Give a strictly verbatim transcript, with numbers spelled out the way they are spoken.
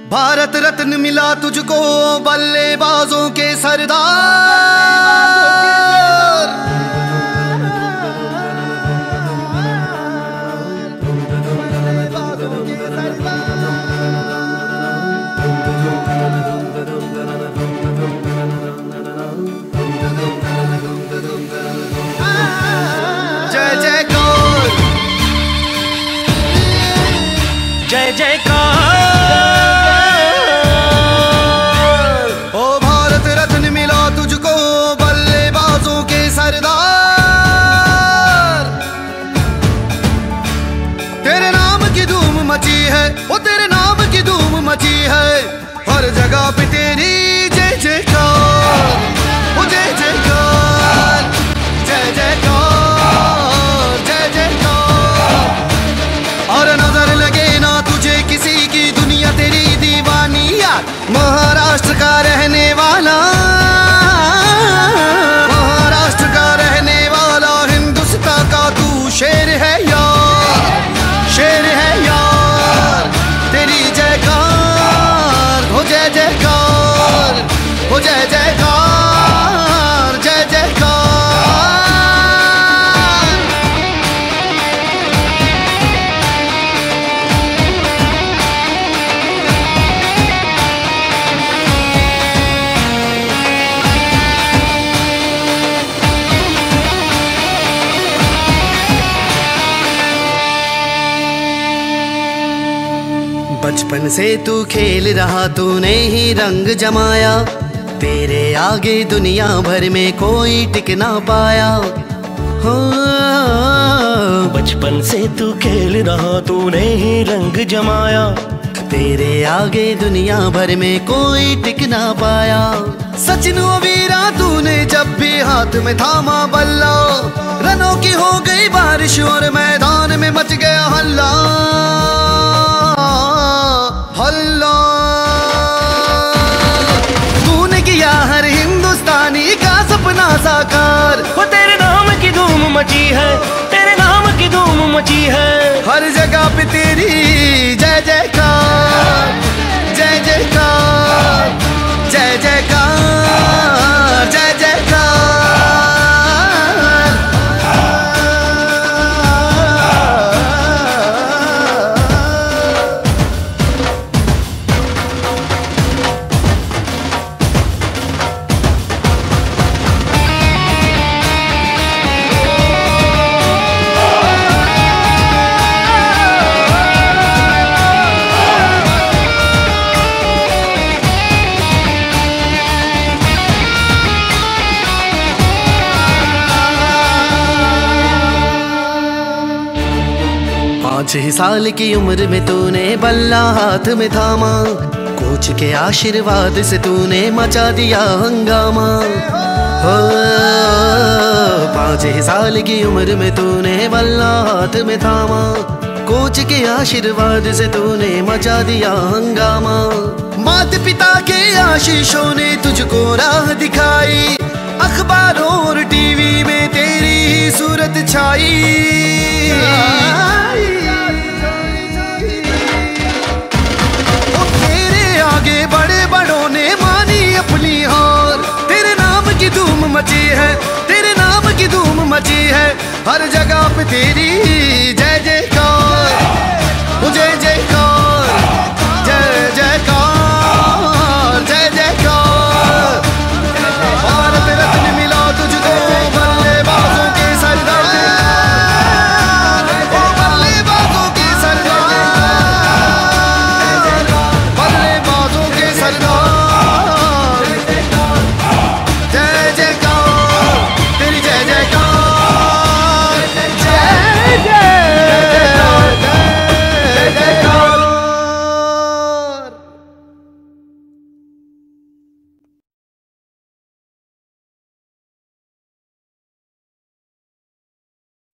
भारत रत्न मिला तुझको बल्लेबाजों के सरदार। जय जयकार, जय जयकार। वो तेरे नाम की धूम मची है, हर जगह पे तेरी जय जयकार, वो जय जयकार, जय जयकार, जय जयकार। और नजर लगे ना तुझे किसी की, दुनिया तेरी दीवानी यार। महाराष्ट्र का रहने वाला, महाराष्ट्र का रहने वाला, हिंदुस्तान का तू शेर है यार, शेर है यार। तेरी जयकार हो, जय जयकार हो, जय जयकार, जय जयकार। बचपन से तू खेल रहा, तूने ही रंग जमाया, तेरे आगे दुनिया भर में कोई टिक ना पाया। हो बचपन से तू खेल रहा, तूने ही रंग जमाया, तेरे आगे दुनिया भर में कोई टिक ना पाया। सचिन व वीरा तूने जब भी हाथ में थामा बल्ला, रनों की हो गई बारिश और मैदान में मच गया हल्ला हल्ला। तूने किया हर हिंदुस्तानी का सपना साकार, वो तेरे नाम की धूम मची है, तेरे नाम की धूम मची है। हर जगह पे तेरी जय जयकार, जय जयकार, जय जयकार, जय जयकार। पाँच ही साल की उम्र में तूने बल्ला हाथ में थामा, कोच के आशीर्वाद से तूने मचा दिया हंगामा। हो पाँच ही साल की उम्र में तूने बल्ला हाथ में थामा, कोच के आशीर्वाद से तूने मचा दिया हंगामा। माता पिता के आशीषों ने तुझको राह दिखाई, अखबारों और टीवी में तेरी सूरत छाई। आगे बड़े बड़ों ने मानी अपनी हार, तेरे नाम की धूम मची है, तेरे नाम की धूम मची है। हर जगह पे तेरी जय जय